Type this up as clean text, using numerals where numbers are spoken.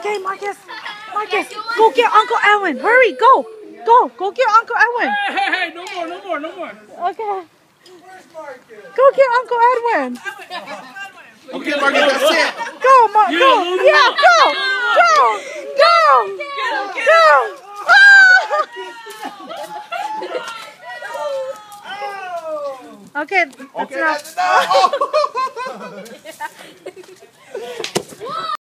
Okay, Marcus. Marcus, go get Uncle Edwin. Hurry, go. Go get Uncle Edwin. Hey, no more. Okay. Go get Uncle Edwin. Okay, Marcus, that's it. Go, Marcus. Go. Yeah.